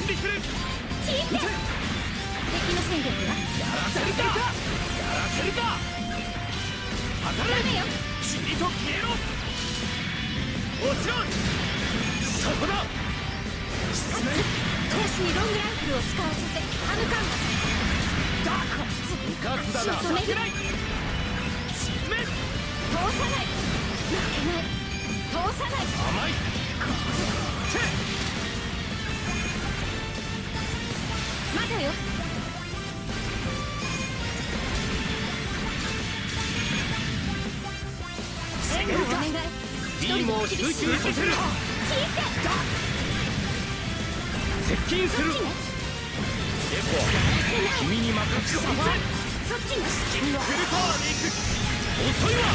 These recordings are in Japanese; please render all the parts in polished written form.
備する。 聞いて。敵の戦力はやらせるか。やらせるか。当たれ。 ダメよ。 死にと消えろ。もちろん。そこだ。 私にロングライフルを使わせて歯向かんだ。こいつうかつだな。 止める。 沈め。 通さない。負けない。通さない。 甘い。 こいつまだよ。援護お願い。 ビームを集中させる。 聞いて。 接近する。エコ君に任せろ。 そっちが君のフルパワーで行く。遅いわ。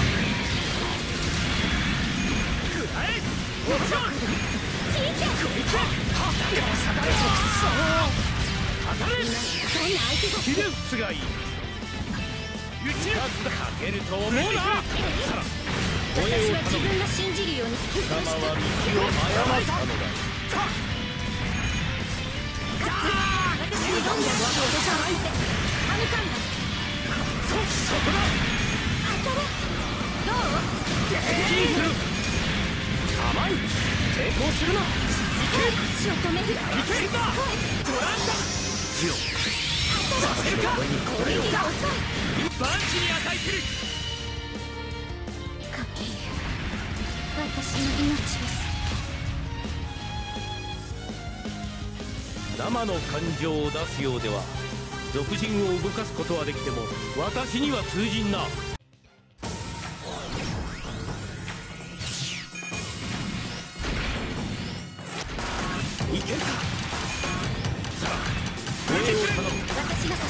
くらえ。もちろん。 聞いて。 こいつはだから下がれ。当たれ。 どんな相手がキルスがいい。打ちかけると思うな。さら私は自分が信じるように貴様は道を誤ったのだ。 私にどんな技を使わせて歯向かんだ。 そこだ。 当たれ。どう。 接近する。甘い。抵抗するな。 足を止める。 いけんだ。ご覧だ。ジオさせるか。 攻撃が遅い。 万死に値する。 神私の命です。 生の感情を出すようでは俗人を動かすことはできても私には通じんな。いけるか。さあ上を頼む。 私が誘い出します。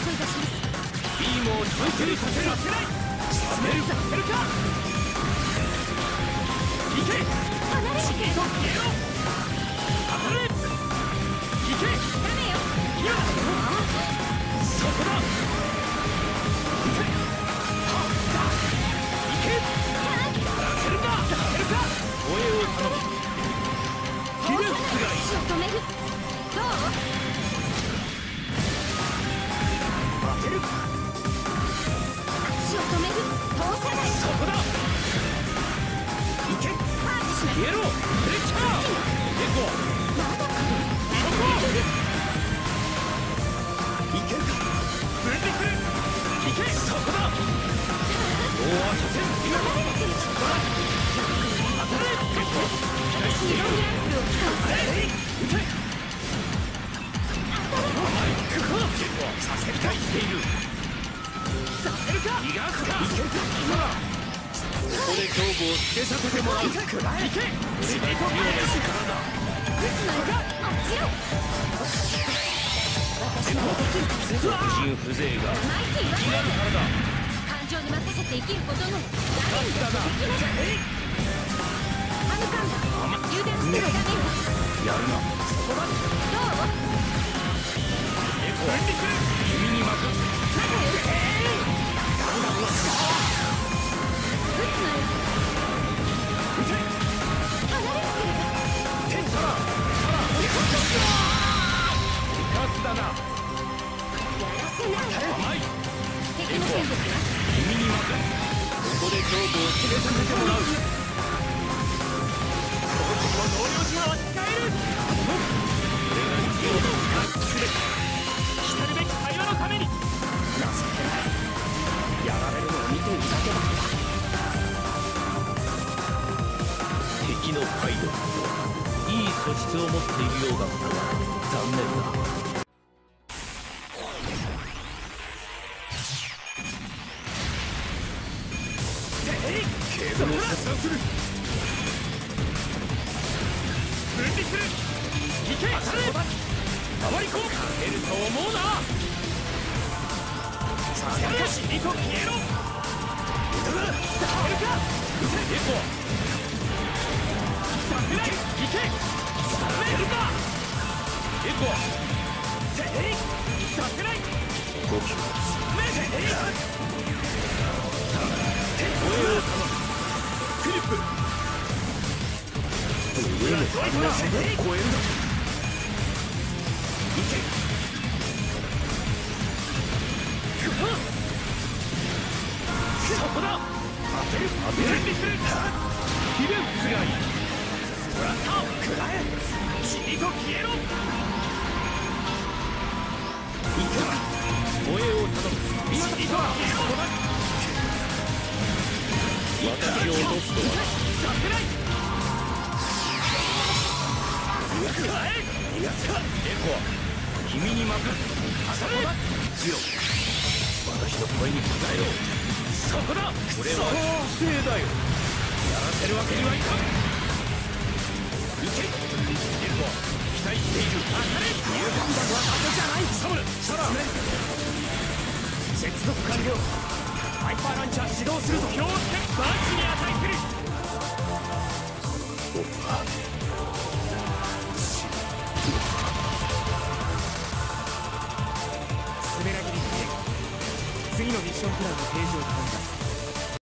ビームを短距離させる。沈める。させるか。いけ。 離れて。 死にと消えろ。当たれ。いけ。 ダメよ。 いや。そこだ。いけ。やらせるか。させるか。声を頼む。キルスがいい。 足を止める。どう。 当てる。 足を止める。通さない。 そこだ。いけ。 パーチします。 イエロー。レッチャー。エコ。 まだか。 そこ。いけるか。分離する。いけ。そこだ。もうはさせん。今離れてる。 そこだ。当たれ。 私にロングライフルを使わせて。 撃て。させるか。言っている。させるか。逃がすか。いけるか。今だ。ここで勝負をつけさせてもらう。いけ。死にと消えるからだ。 撃つのよ。あっちよ。私ならできる。 俗人風情がマイティー生きがるからだ。 感情に任せて生きることなら誰にだってできます。歯向かんだ。油断してはダメよ。 やるな。そこだ。 どう。 エコ。君に任す。 まだよ。撃つのよ。 撃て。 離れなければ。 天さら。うかつだな。 やらせない。 甘い。 敵の戦力は君に任す。ここで勝負を決めさせてもらう。この両者は使える。これが必要だ。すべて来るべき会話のために。情けない。やられるのを見ているだけだった。敵のパイロットいい素質を持っているようだったが残念だ。ケーブルを切断する。分離する。いけ。当たれ。回り込む。かけると思うな。させるか。死にと消えろ。させるか。撃て。エコ。させない。いけ。させるか。エコ。させない。呼吸。めて。声を頼む。フリップ。上の風の背で超えるだ。いそこだ。当てる準備する。フィレンツがいい。もらった。食らえ。君と消えろ。いくら護衛を頼む。君と消えろ。私を落とすとはさせない。逃がすか。逃がすか。エコは君に任す。そこだ。ジロ私の声に応えろ。そこだ。これは不正だよ。やらせるわけにはいかん。行け。エコは期待している。当たれ。入管だとはダメじゃない。サムルサラ接続完了。ハイパーランチャー始動するぞ。気をつけ。バッチに値する。スメラギリ次のミッションプランのページを頼みます。